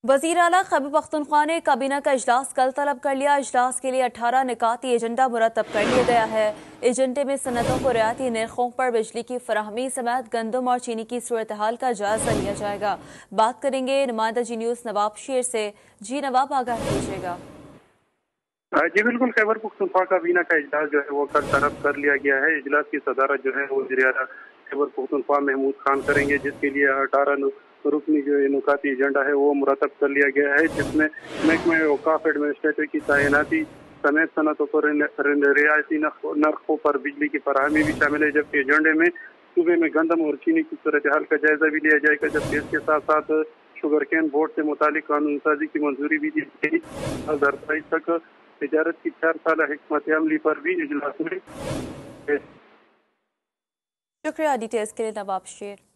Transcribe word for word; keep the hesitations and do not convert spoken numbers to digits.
وزیر اعلیٰ خیبر پختونخوا نے کابینہ کا اجلاس کل طلب کر لیا۔ اجلاس کے لیے اٹھارہ نکاتی ایجنڈا مرتب کر لیا گیا ہے۔ ایجنڈے میں صنعتوں کو رعایتی نرخوں پر بجلی کی فراہمی سمیت گندم اور چینی کی صورتحال کا جائزہ لیا جائے گا۔ بات کریں گے نمائندہ جی نیوز نواب شیر سے۔ جی نواب، آگاہ کیجیے گا۔ جی بالکل، خیبر پختونخوا کابینہ کا اجلاس جو ہے وہ کل طلب کر لیا گیا ہے۔ اجلاس کی صدارت جو ہے وہ وزیر اعلیٰ خیبر پختونخوا محمود خان کریں گے، جس کے لیے اٹھارہ رکنی جو نکاتی ایجنڈا ہے وہ مرتب کر لیا گیا ہے، جس میں محکمہ اوقاف ایڈمنسٹریٹر کی تعیناتی سمیت صنعتوں پر رعایتی نرخوں پر بجلی کی فراہمی بھی شامل ہے، جبکہ ایجنڈے میں صوبے میں گندم اور چینی کی صورتحال کا جائزہ بھی لیا جائے گا، جبکہ اس کے ساتھ ساتھ شوگر کین بورڈ سے متعلق قانون سازی کی منظوری بھی دی گئی۔ دو ہزار بائیس تک تجارت کی چار سالہ حکمت عملی پر بھی اجلاس میں شکریہ ڈیٹیلز کے لیے نواب شیر۔